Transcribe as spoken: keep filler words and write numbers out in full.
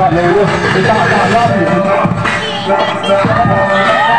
เลยลูกไปต่อต่อรอบอยู่